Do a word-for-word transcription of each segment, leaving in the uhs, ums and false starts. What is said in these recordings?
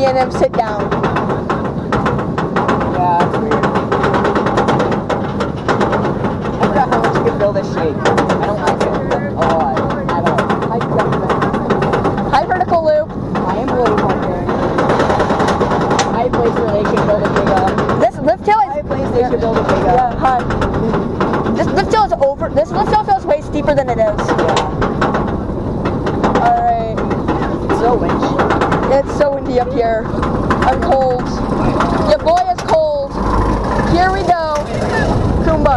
me and him sit down. Yeah, that's weird. I forgot how much you can feel this shake. I don't like it a lot. At all. I recommend. High vertical loop. I am really wondering. High place where they should build a big up. This lift hill is. High place they should build a big up. Yeah, hi. This lift hill is over. This lift hill feels way steeper than it is. Yeah. Alright. It's so windy. It's so windy up here. I'm cold. Your boy is cold. Here we go. Kumba.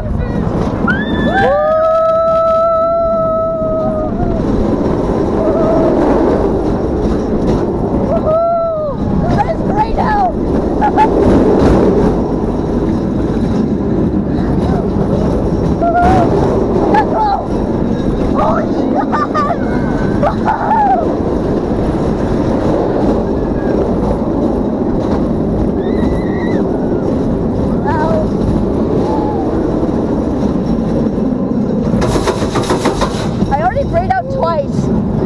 That is great out. Let's go. Holy shit. I already sprayed out twice.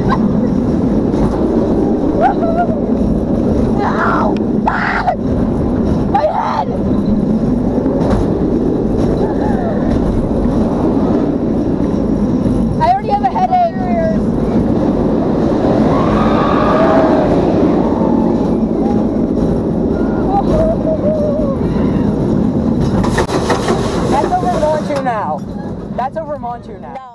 Ow! Ah! My head! I already have a headache. That's over Montu now. That's over Montu now. No.